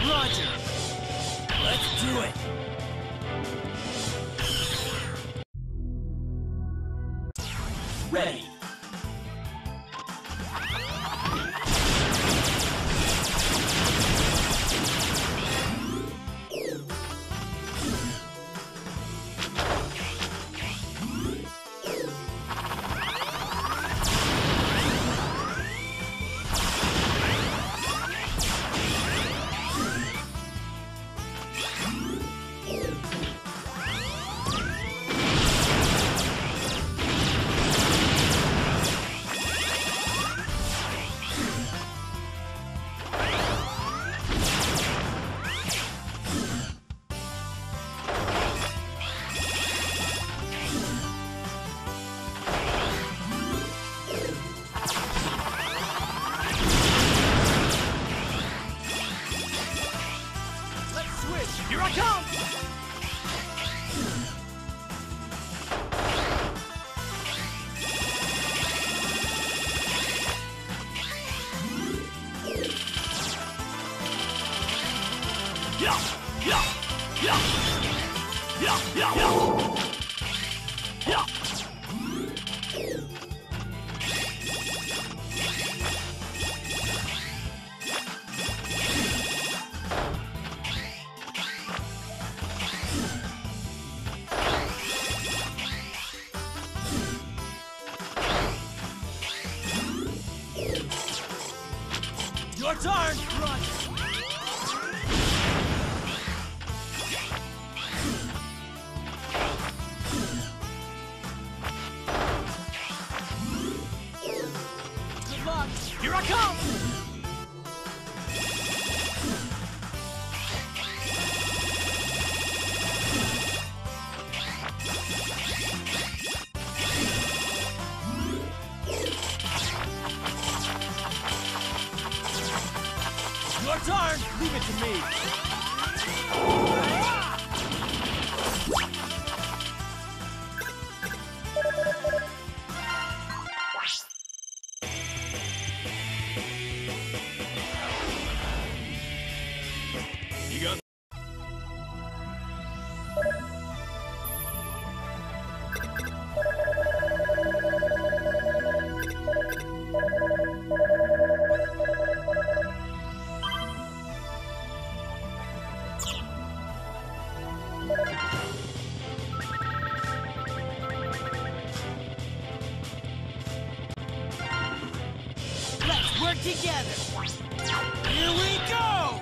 Roger! Let's do it! Ready! Here I come! Yeah! Yeah! Yeah! Yeah! Yeah! Yeah! Your turn! Run! Good luck! Here I come! Your turn! Leave it to me! You got... Let's work together! Here we go!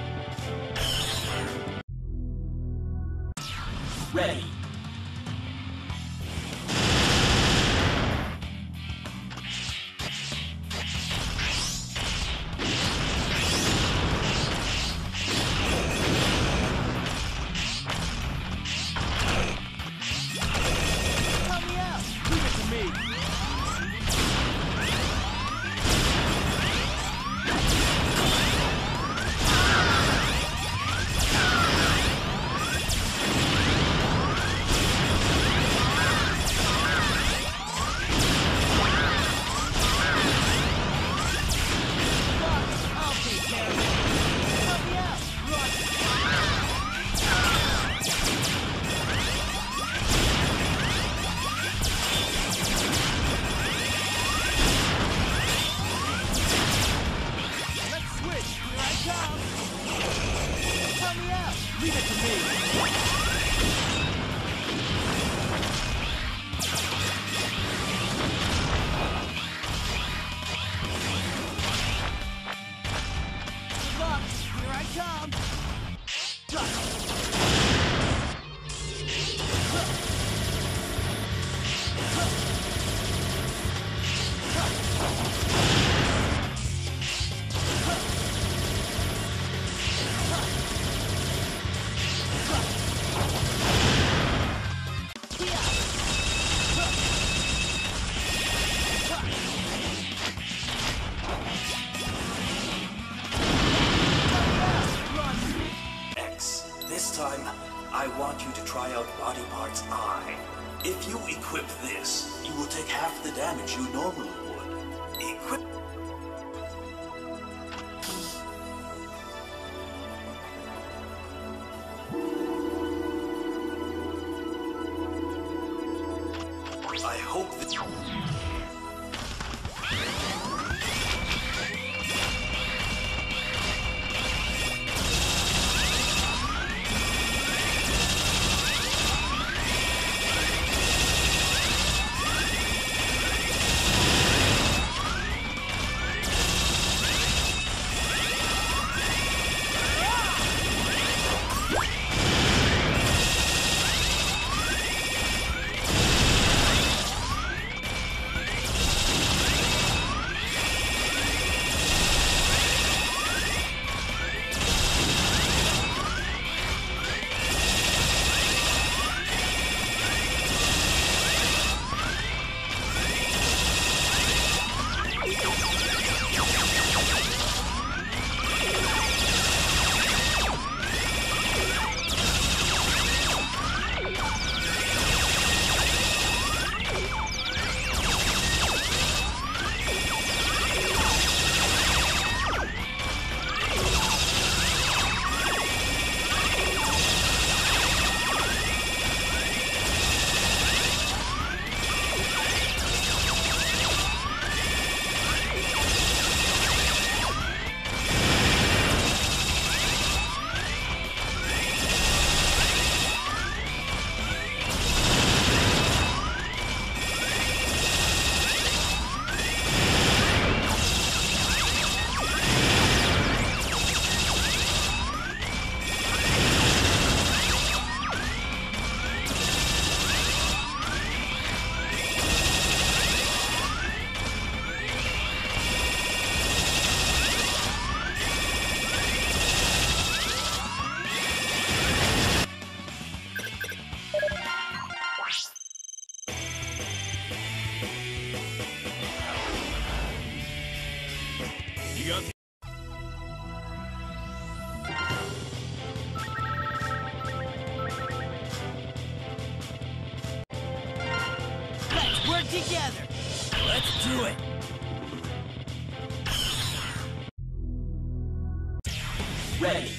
Ready! Help me out! Leave it to me! Leave it to me! Good luck! Here I come! This time, I want you to try out Body Parts I. If you equip this, you will take half the damage you normally would. Equip... You got. Let's work together. Let's do it. Ready.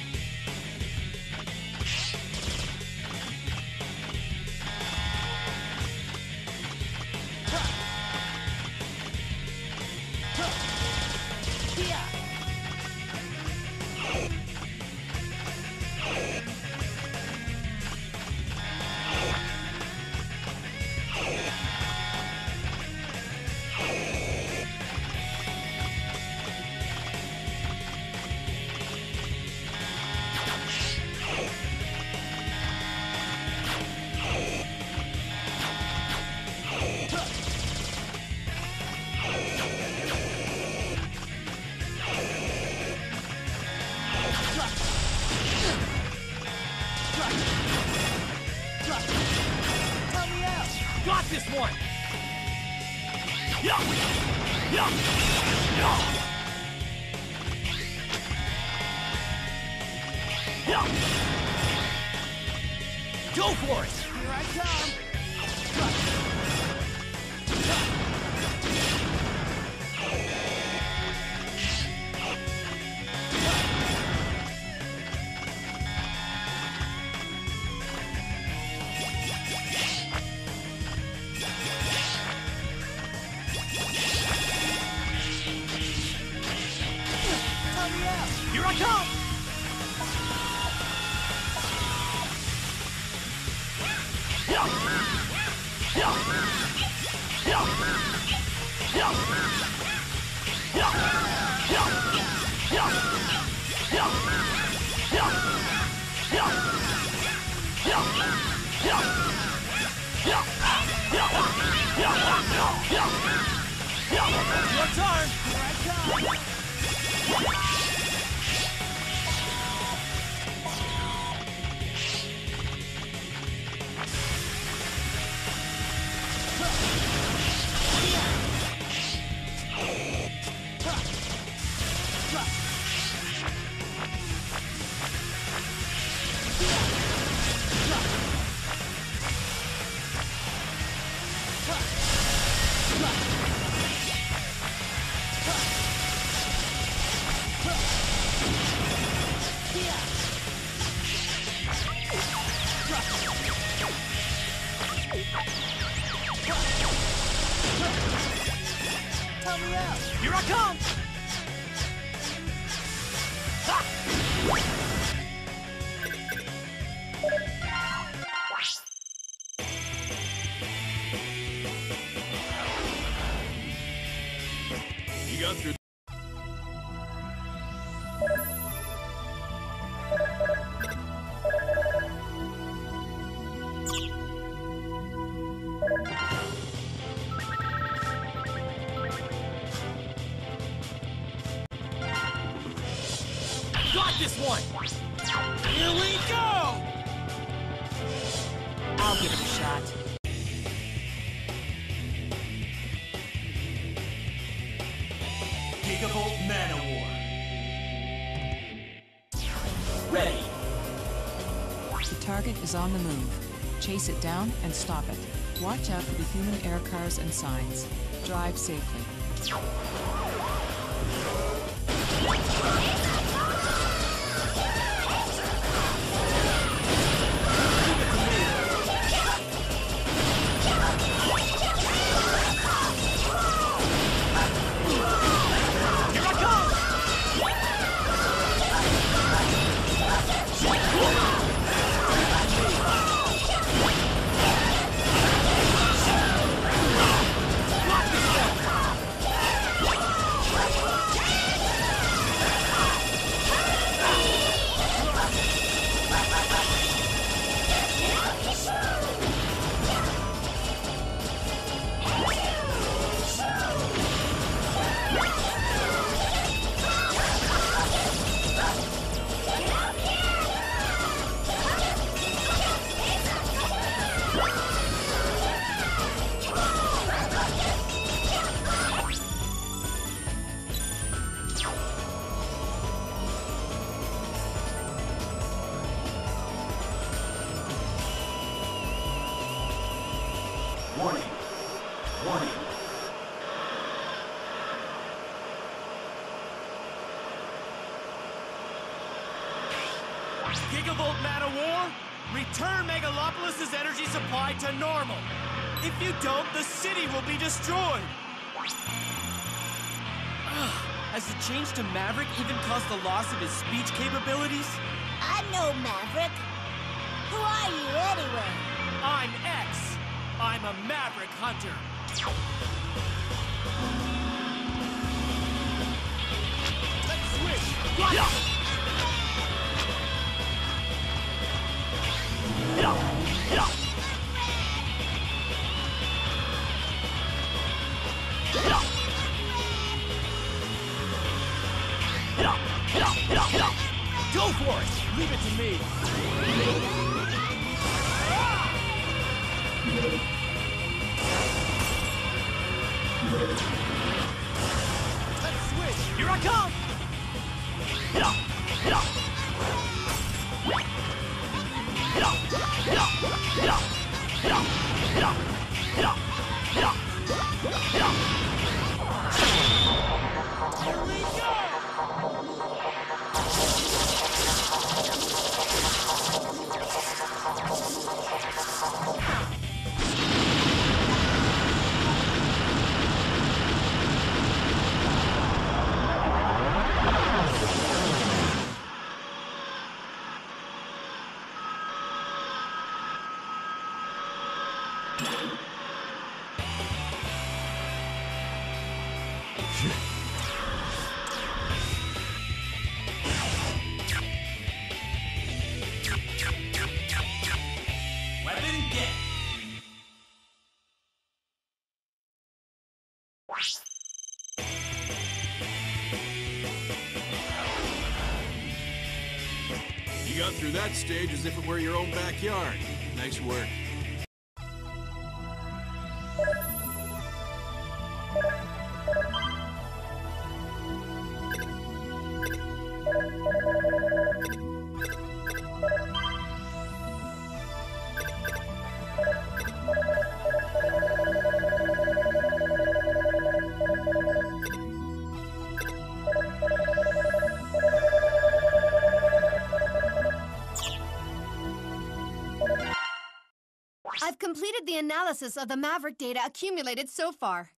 Got this one! Go for it! Here I come! Here I come! Your turn! Here I come! Here I come! You got through. Got this one! Here we go! I'll give it a shot. Gigavolt Manowar. Ready. The target is on the move. Chase it down and stop it. Watch out for the human air cars and signs. Drive safely. Gigavolt Man-O-War, return Megalopolis' energy supply to normal. If you don't, the city will be destroyed. Has the change to Maverick even caused the loss of his speech capabilities? I know Maverick. Who are you anyway? I'm X. I'm a Maverick hunter. Let's switch. Yeah. Go for it! Leave it to me! Let's switch! Here I come! Here we go! Weapon get! You got through that stage as if it were your own backyard. Nice work. I've completed the analysis of the Maverick data accumulated so far.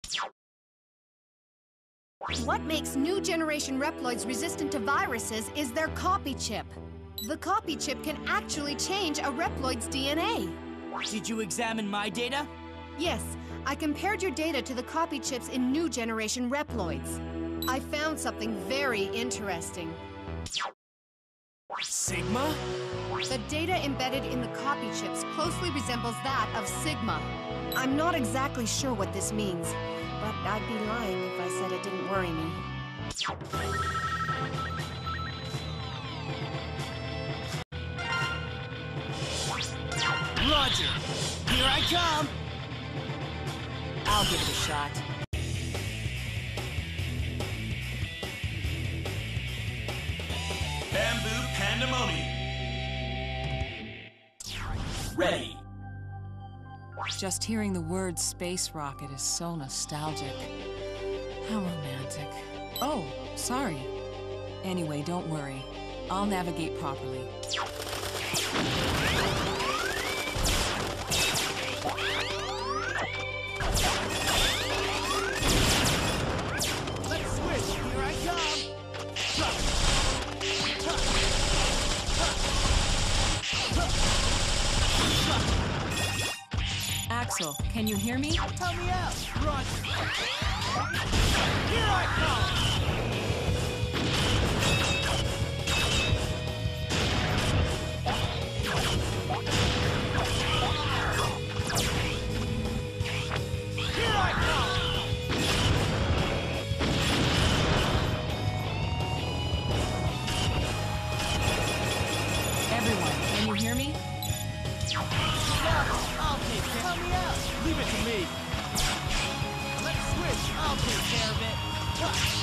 What makes new generation Reploids resistant to viruses is their copy chip. The copy chip can actually change a Reploid's DNA. Did you examine my data? Yes, I compared your data to the copy chips in new generation Reploids. I found something very interesting. Sigma? The data embedded in the copy chips closely resembles that of Sigma. I'm not exactly sure what this means, but I'd be lying if I said it didn't worry me. Roger! Here I come! I'll give it a shot. Bamboo Pandemonium. Ready. Just hearing the word space rocket is so nostalgic. How romantic. Oh, sorry. Anyway, don't worry. I'll navigate properly. Let's switch! Here I come! Axel, can you hear me? Tell me out! Roger! Here I come! Here I come! Everyone, can you hear me? I'll take care. Tell me out! Leave it to me! Let's switch! I'll take care of it!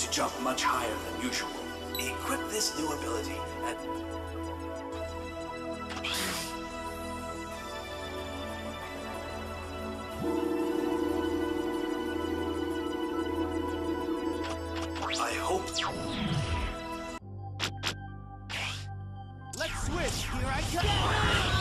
to jump much higher than usual. Equip this new ability and... I hope... Let's switch. Here I come.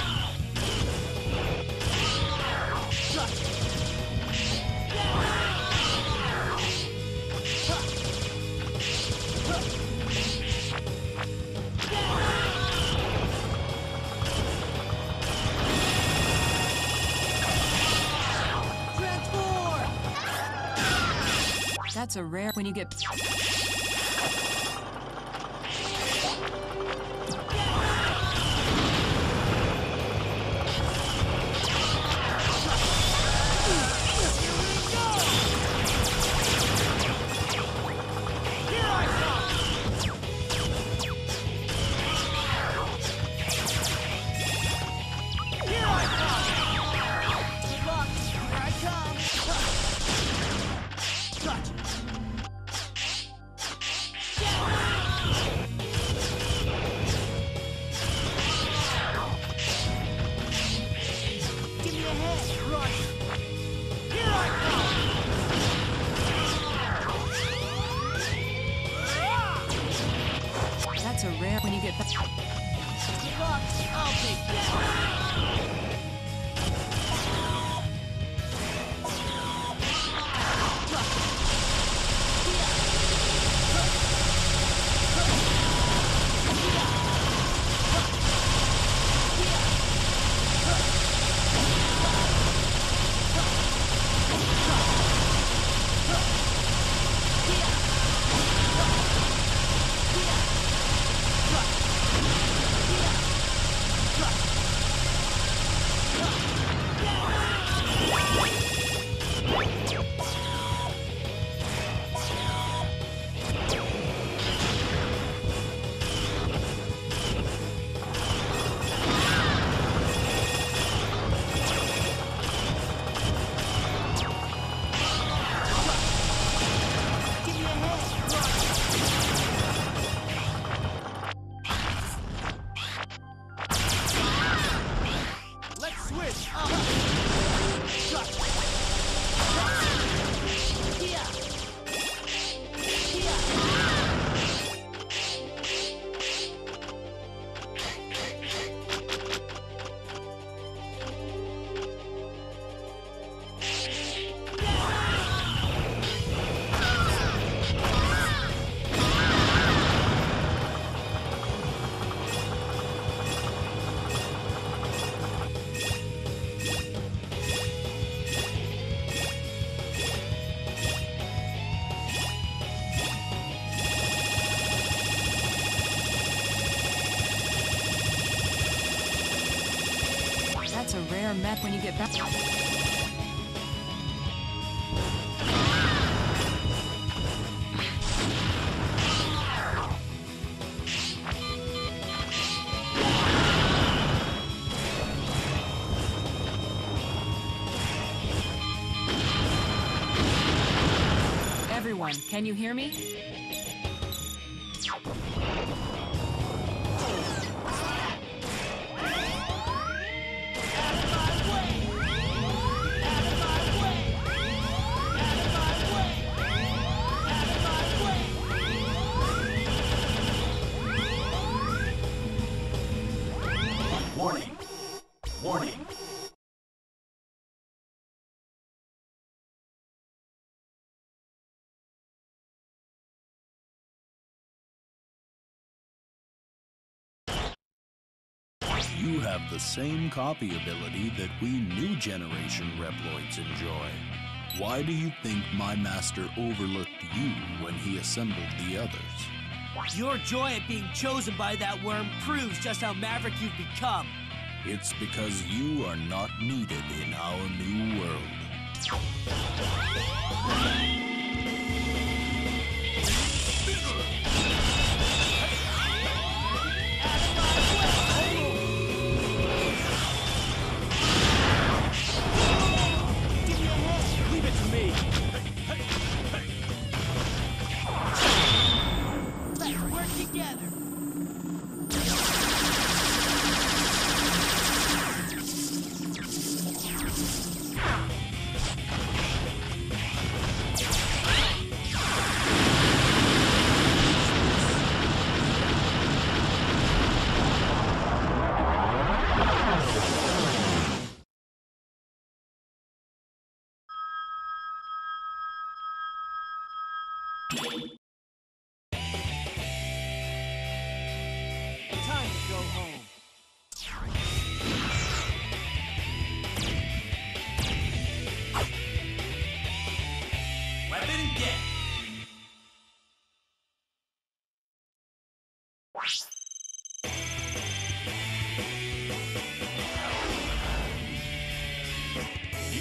That's a rare when you get... That's a rare when you get back. Good luck. I'll take that. That's a rare mech when you get back. Everyone, can you hear me? Warning! Warning! You have the same copy ability that we new generation Reploids enjoy. Why do you think my master overlooked you when he assembled the others? Your joy at being chosen by that worm proves just how maverick you've become. It's because you are not needed in our new world. Leave it to me.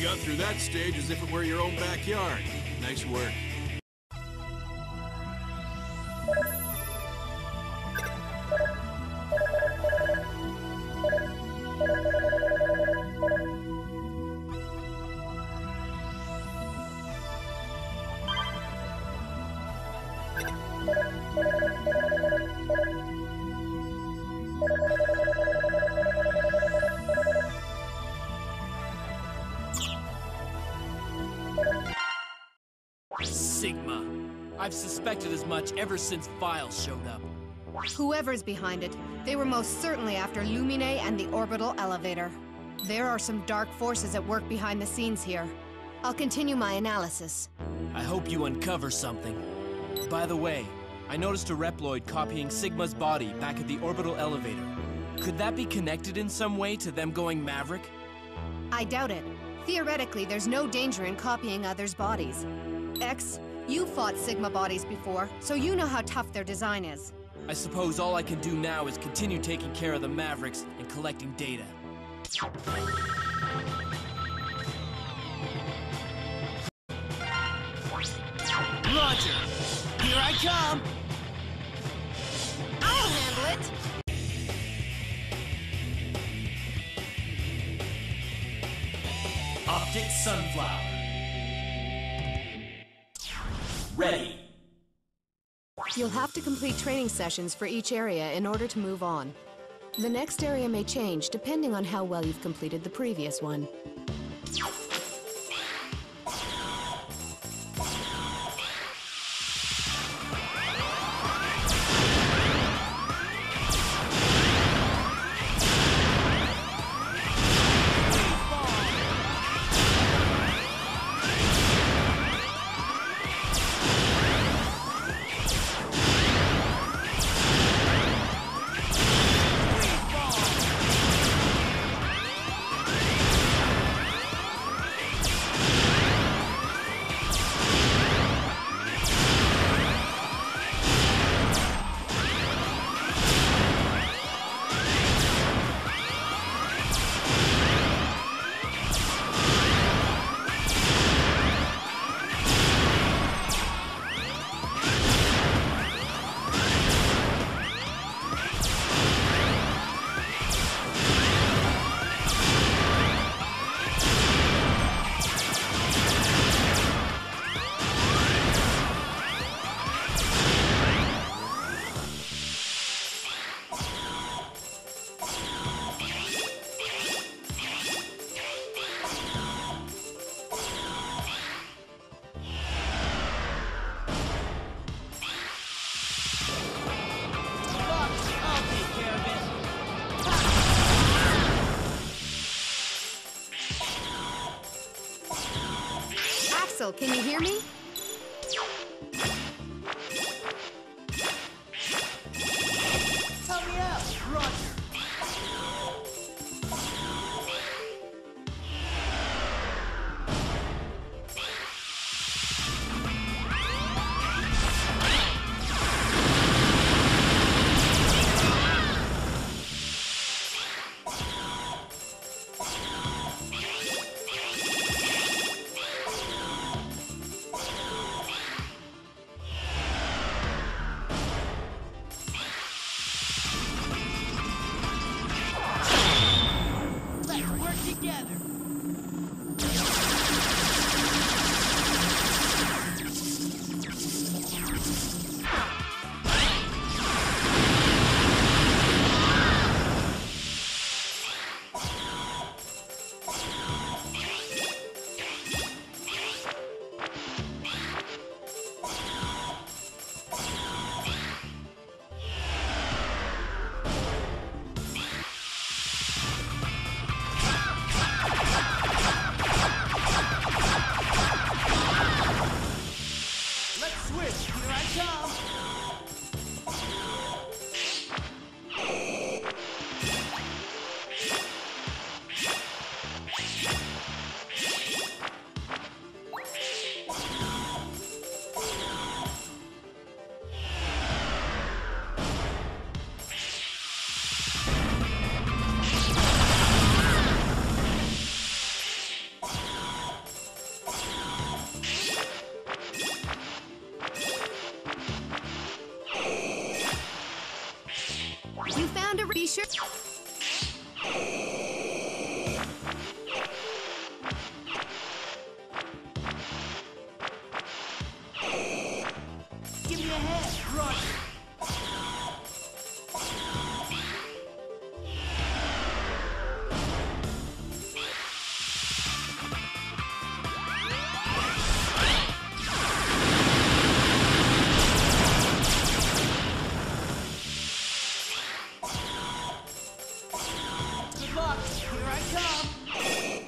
You got through that stage as if it were your own backyard. Nice work. Sigma. I've suspected as much ever since Files showed up. Whoever's behind it, they were most certainly after Lumine and the orbital elevator. There are some dark forces at work behind the scenes here. I'll continue my analysis. I hope you uncover something. By the way, I noticed a Reploid copying Sigma's body back at the orbital elevator. Could that be connected in some way to them going Maverick? I doubt it. Theoretically, there's no danger in copying others' bodies. X, you fought Sigma bodies before, so you know how tough their design is. I suppose all I can do now is continue taking care of the Mavericks and collecting data. Roger! Here I come! I'll handle it! Optic Sunflower. Ready. You'll have to complete training sessions for each area in order to move on. The next area may change depending on how well you've completed the previous one. Can you hear me? Help me out! Roger! Good luck! Here I come!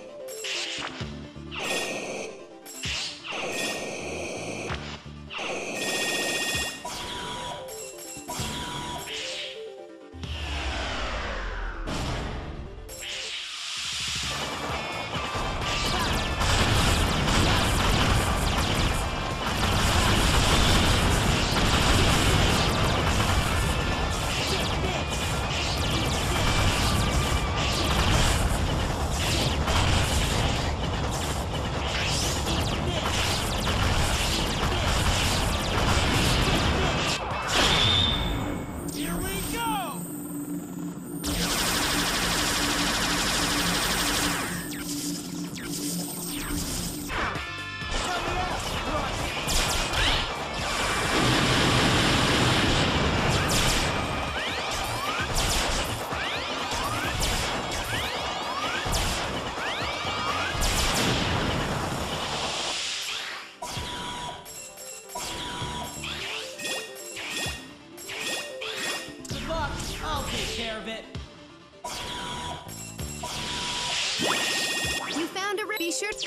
You found a be sure.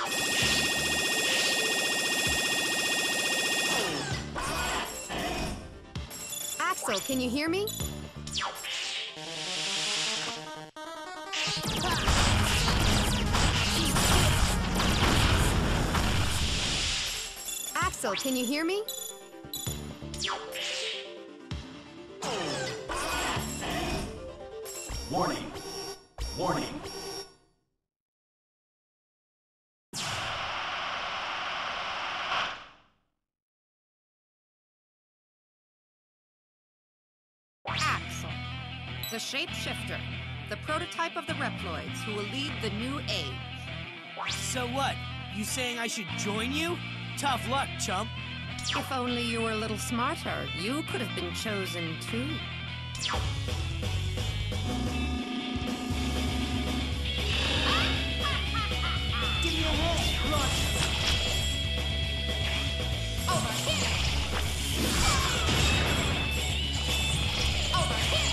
Axel, can you hear me? Axel, can you hear me? Warning! Warning! Axel, the shapeshifter, the prototype of the Reploids who will lead the new age. So what? You saying I should join you? Tough luck, chump. If only you were a little smarter, you could have been chosen too. Give me a hand, rush. Over here! Over here!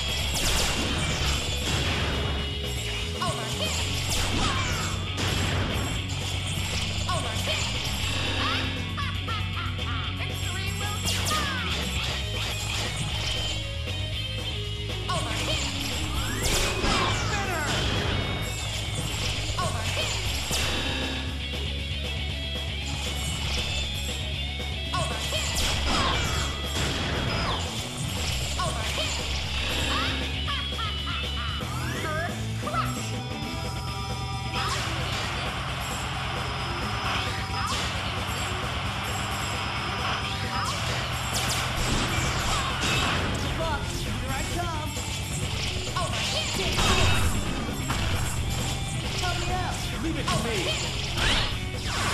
Over here! Over here! Victory will be mine! Over here! Spinner! Over here! Over here! Over here! Crush! Good luck. Here I come. Over here! Help me out. Leave it to me.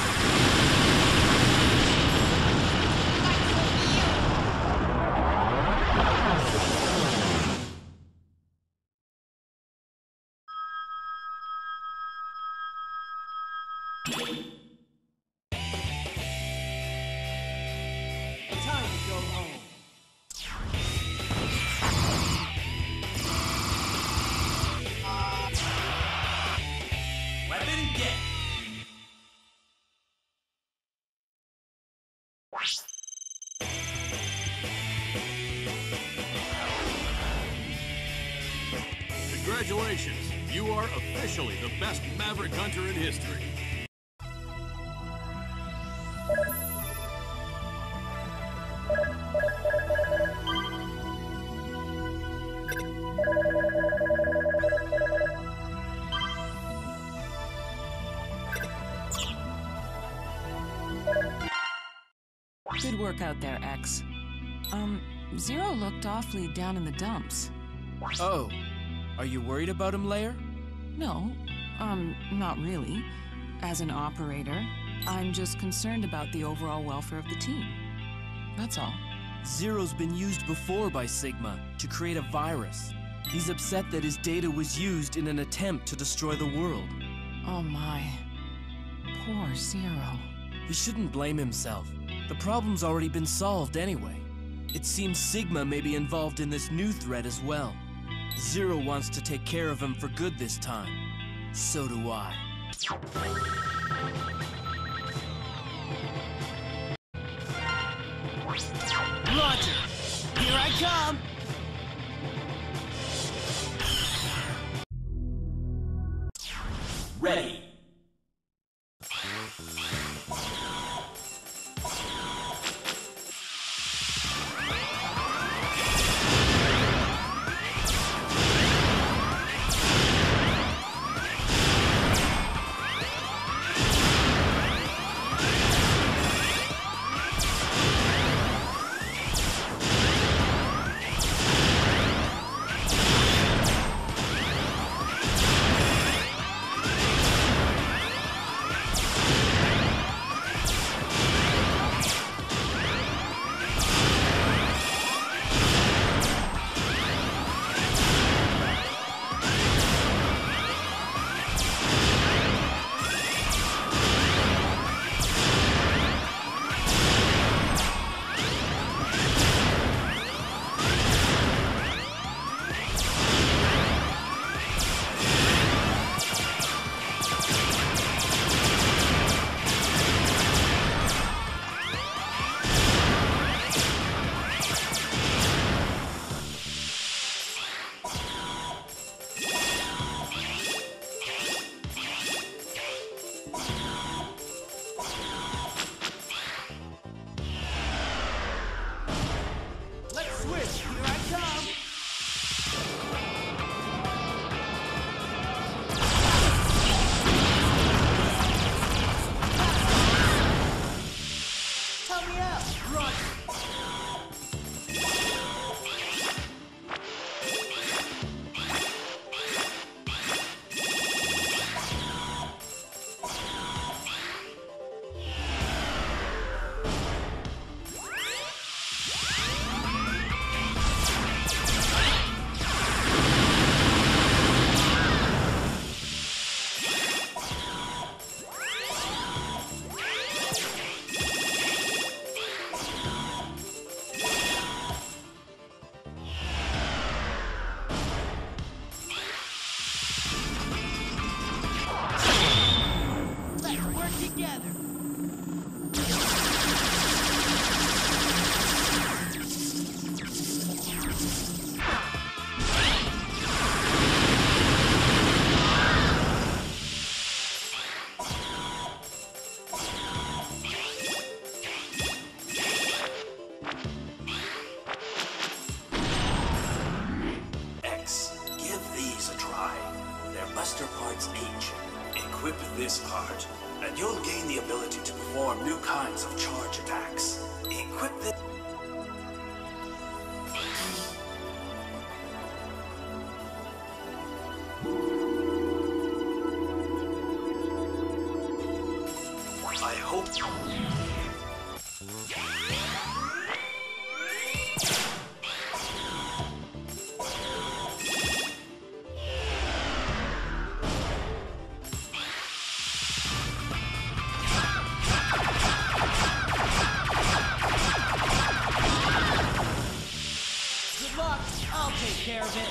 Time to go home. Weapon get! Congratulations! You are officially the best Maverick Hunter in history. Good work out there, X. Zero looked awfully down in the dumps. Oh, are you worried about him, Lair? No, not really. As an operator, I'm just concerned about the overall welfare of the team. That's all. Zero's been used before by Sigma to create a virus. He's upset that his data was used in an attempt to destroy the world. Oh my. Poor Zero. He shouldn't blame himself. The problem's already been solved anyway. It seems Sigma may be involved in this new threat as well. Zero wants to take care of him for good this time. So do I. Roger! Here I come! Ready. Buster Parts H. Equip this part, and you'll gain the ability to perform new kinds of charge attacks. Equip this... I hope... I'll take care of it.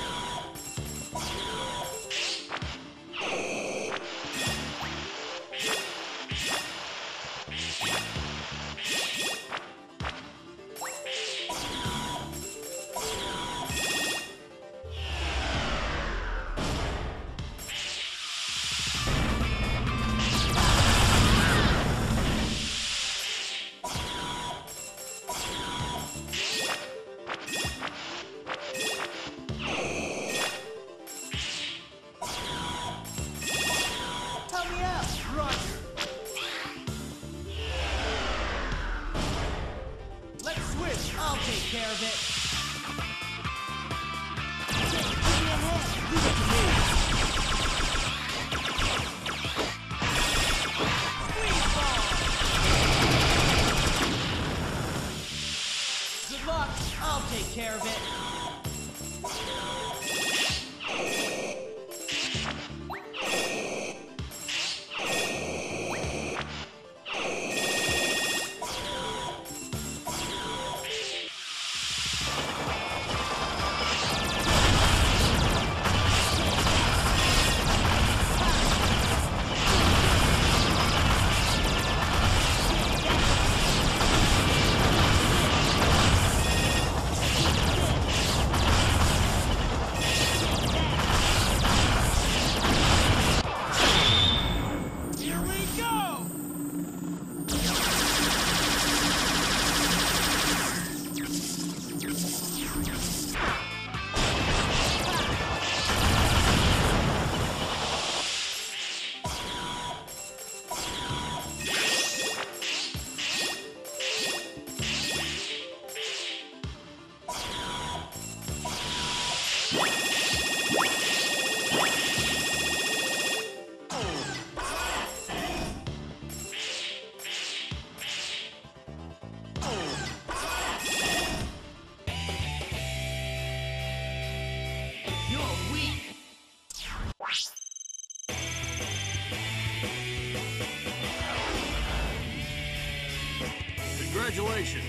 Congratulations.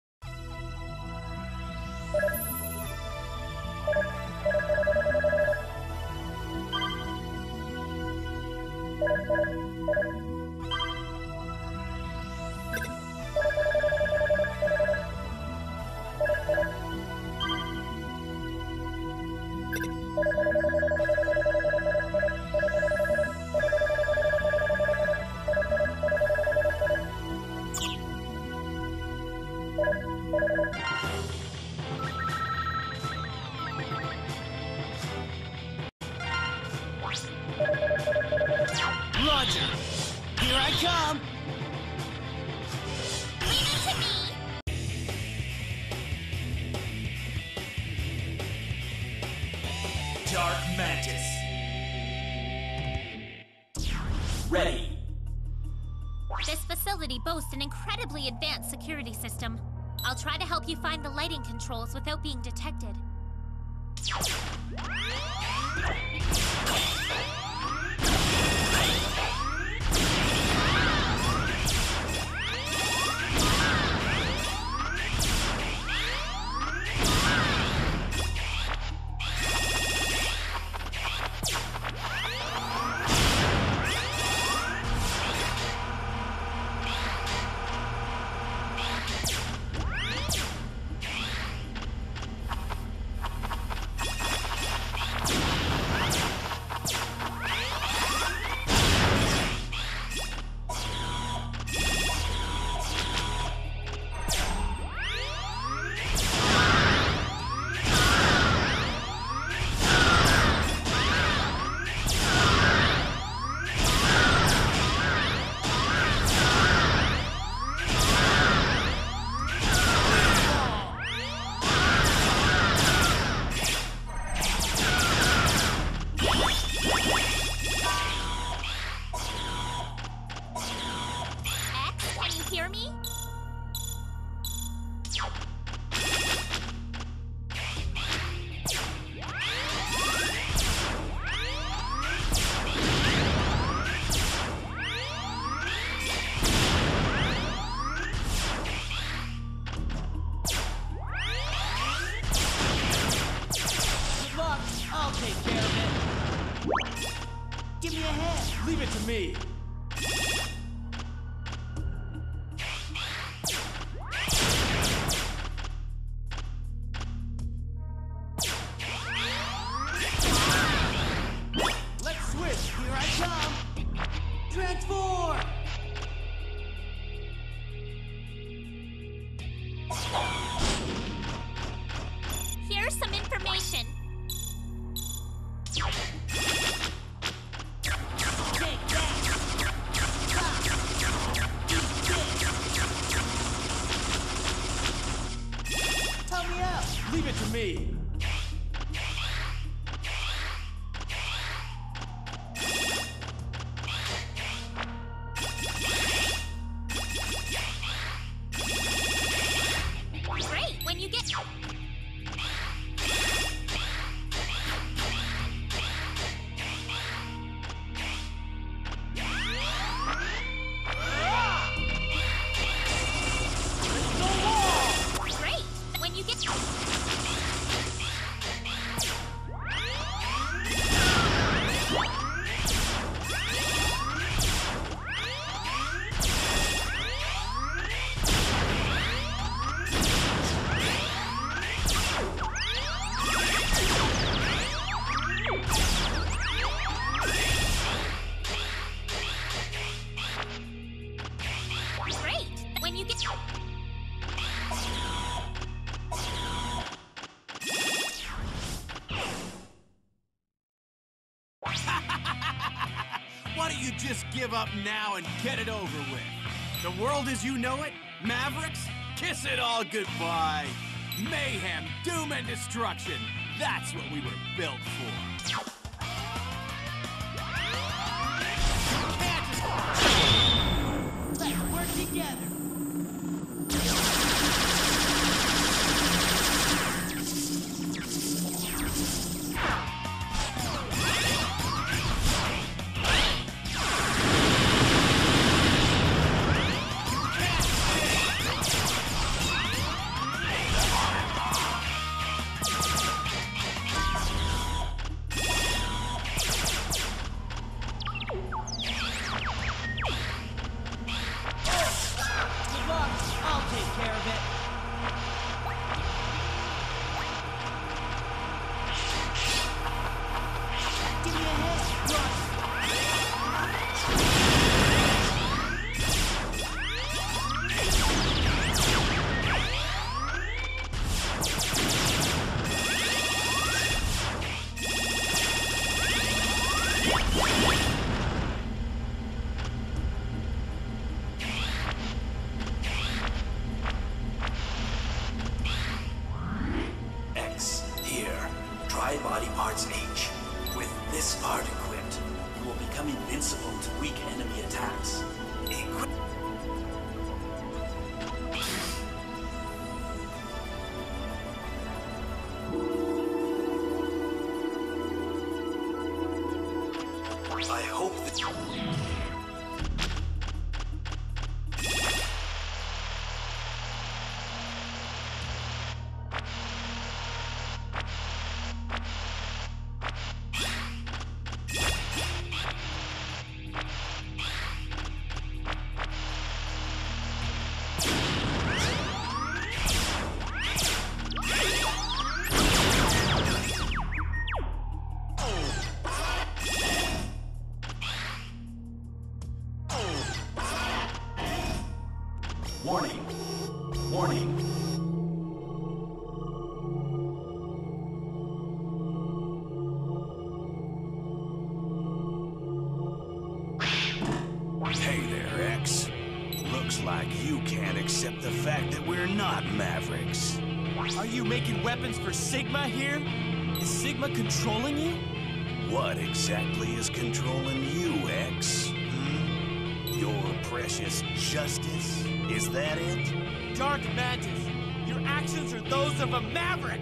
Roger! Here I come! Leave it to me! Dark Mantis. Ready. This facility boasts an incredibly advanced security system. I'll try to help you find the lighting controls without being detected. Hear me? Good luck! I'll take care of it! Give me a hand! Leave it to me! Let's switch! Here I come! Transform! Here's some information. Take that! Help me out! Leave it to me! Great, when you get... Great, when you get... Great, when you get... Why don't you just give up now and get it over with? The world as you know it? Mavericks? Kiss it all goodbye! Mayhem, doom, and destruction! That's what we were built for! Let's work together! become invincible to weak enemy attacks. Equip. I hope that... Warning! Warning! Hey there, X. Looks like you can't accept the fact that we're not Mavericks. Are you making weapons for Sigma here? Is Sigma controlling you? What exactly is controlling you, X? Your precious justice? Is that it? Dark Mantis, your actions are those of a Maverick!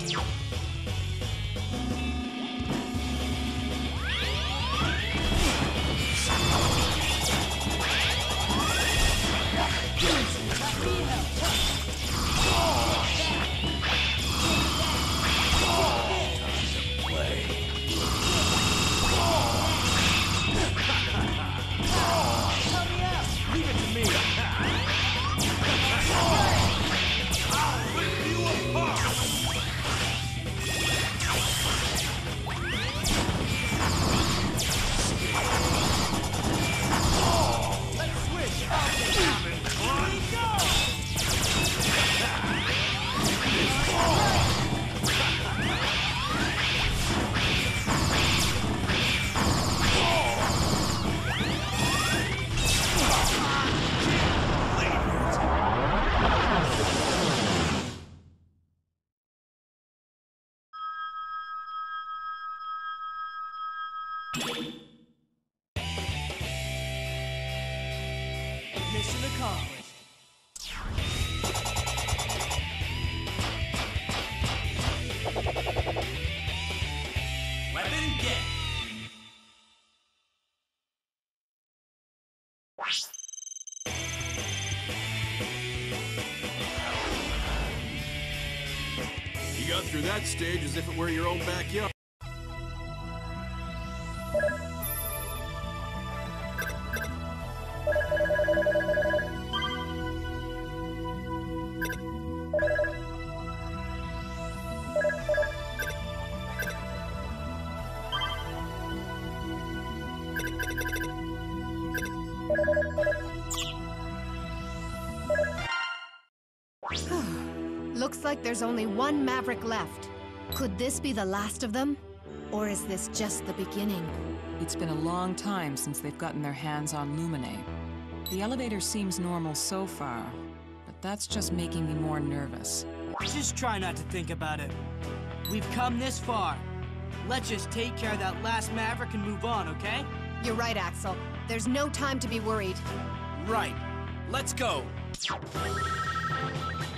Mission accomplished. Weapon get! You got through that stage as if it were your own backyard. Looks like there's only one Maverick left. Could this be the last of them? Or is this just the beginning? It's been a long time since they've gotten their hands on Lumine. The elevator seems normal so far, but that's just making me more nervous. Just try not to think about it. We've come this far. Let's just take care of that last Maverick and move on, okay? You're right, Axel. There's no time to be worried. Right. Let's go.